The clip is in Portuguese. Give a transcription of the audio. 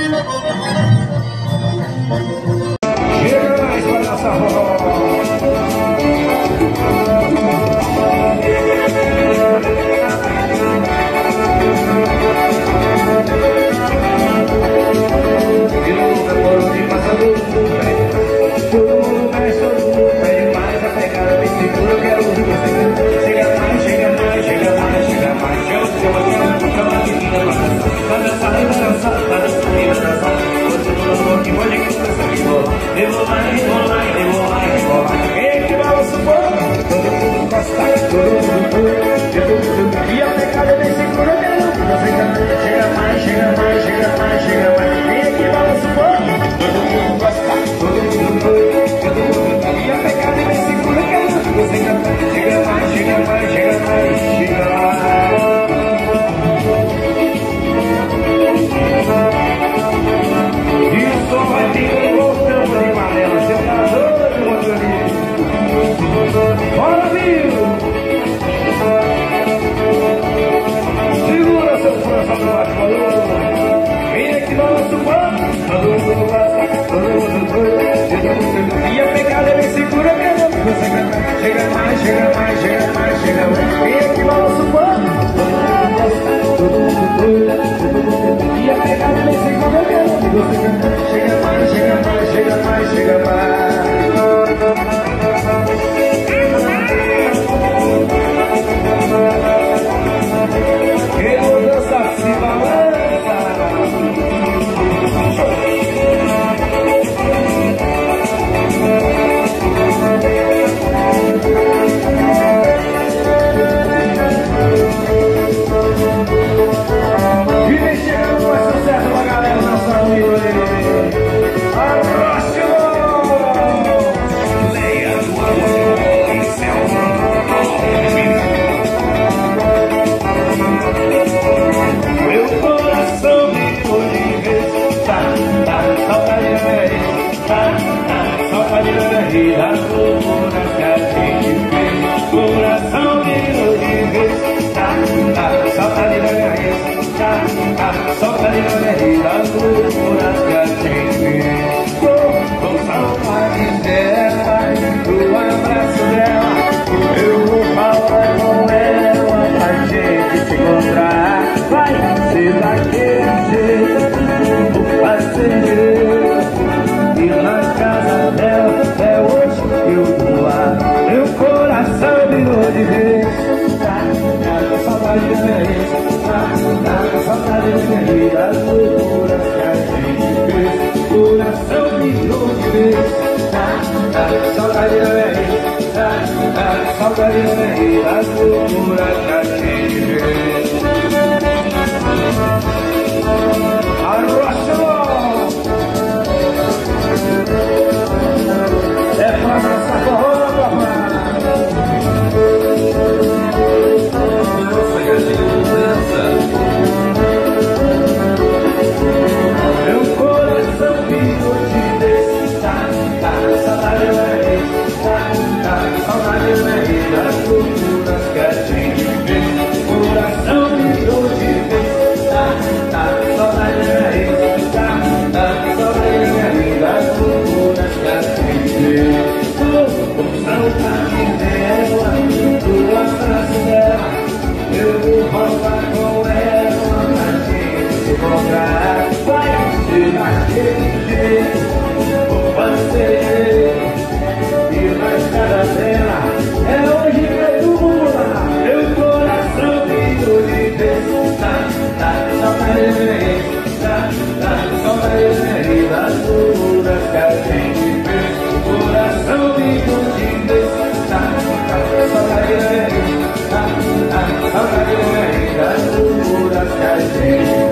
Chega mais pra nossa voz. E nunca foram de passar todo mundo pede. Todo mundo mexe, todo mundo pede mais. A pegada bem segura, eu quero ouvir você. Chega mais, chega mais, chega mais, chega mais. Chama a menina pra dançar. Pra dançar, pra dançar, pra dançar, pra dançar. Você não falou que pode que você me bola. Rebolar, rebolar, rebolar, rebolar. Quem que balança o povo? Todo mundo gosta, todo mundo curte. E a pegada bem segura, eu quero ouvir você. Chega mais, chega mais, chega mais, chega mais. Quem que balança o povo? Todo mundo gosta, todo mundo curte. Todo mundo curte. E a pegada bem segura, eu quero ouvir você. Chega mais, chega mais, chega mais, chega mais. Isso vai ter voltando aí, Marela. Você tá doido, meu amigo? Bora, amigo! Segura seu força do lado. Vem aqui, balança o pano. Todo mundo gosta, todo mundo doido. E a pegada é bem segura, meu amigo. Você chega mais, chega mais, chega mais, chega mais. Vem aqui, balança o pano. Todo mundo gosta, todo mundo doido. E a pegada é bem segura, meu amigo. Você chega mais, chega mais, chega mais, chega mais. Eu vou dançar, se balança. E vem chegando mais sucesso pra galera nossa amiga aí. Próximo! Leia tua voz, meu coração me hoje tá, saudade saudade da vida, loucura que a gente fez. Coração me hoje tá, saudade da vida, saudade da vida, loucura que a gente fez. Com saudade dela, do abraço dela, eu vou falar com ela pra gente se encontrar. Vai ser daquele jeito, vai ser jeito. E na casa dela é hoje que eu vou lá. Meu coração virou de vez. Saudade de vez. Saudade de vez. As loucuras que a gente fez. Coração virou de vez. Saudade de vez. Saudade de vez. As loucuras que a gente fez. É pra nossa forró, papai. Nossa, gatinho, dança. Meu coração virou de vez. Saudade da vez. Saudade da vez. As loucuras que a gente fez. Coração virou de vez. Saudade da vez. Saudade da vez. As loucuras que a gente fez. Com saudade dela, do abraço dela, eu vou voltar com ela pra gente se encontrar. Vai ser daquele jeito, vai ser. E na escada dela é hoje que eu vou lá. Meu coração virou de vez. Saudade de vez. Saudade de vez. As loucuras que a gente fez. Coração virou de vez. Saudade de vez. Saudade de vez. As loucuras que a gente fez.